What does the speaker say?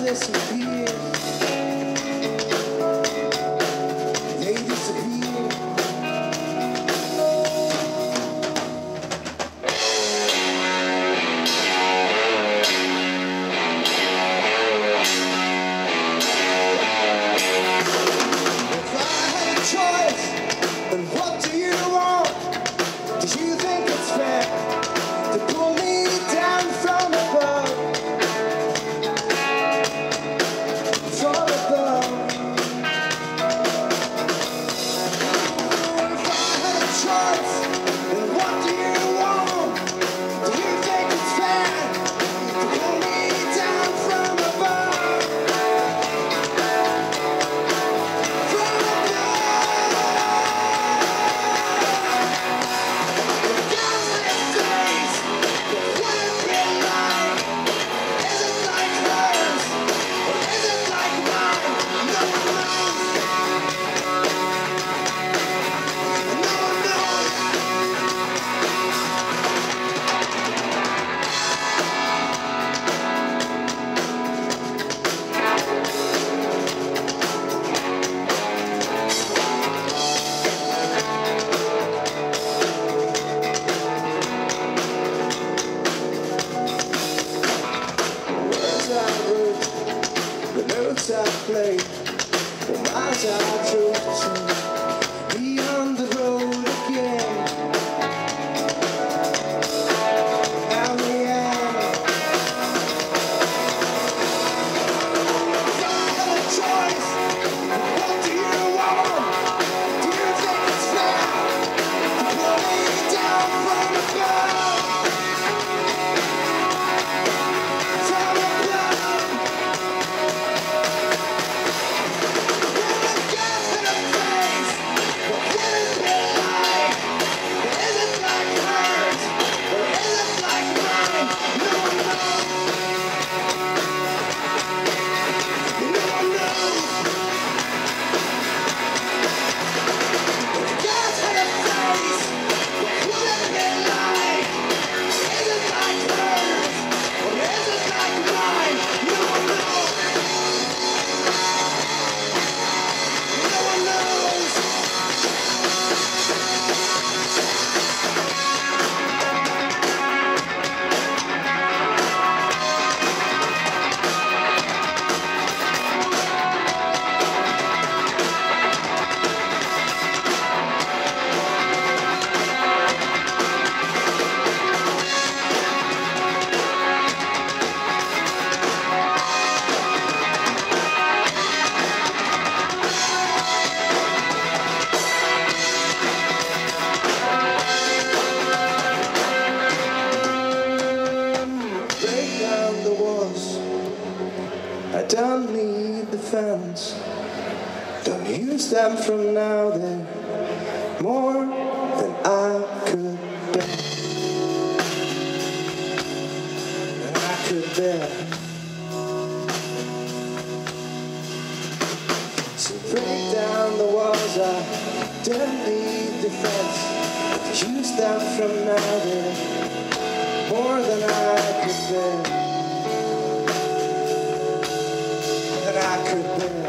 disappear. They disappear. If I had a choice, then what do you want? Do you think it's fair to pull me down from above? From above. If I had a choice, then what do you want? Do you think it's fair to pull me down from above? From above. If countless days, what would it be like? Is it like hers, or is it like mine? No one knows. No one knows. Words I wrote, the notes I played, the miles I drove to be on the road again. Now we are. If I had a choice, what do you want? Do you think it's fair to pull me down from above? From above. When the gas hit a face, what would it be like? Is it like hers, or is it like mine? No one knows. No one knows. When the gas hit a face, what would it be like? Is it like hers, or is it like mine? No one knows. No one knows. Break down the walls. I don't need the fence. Don't use them from now. They're more than I could bear. Than I could bear. So break down the walls. I don't need defense. Use them from now. They're more than I could bear. Than I could bear.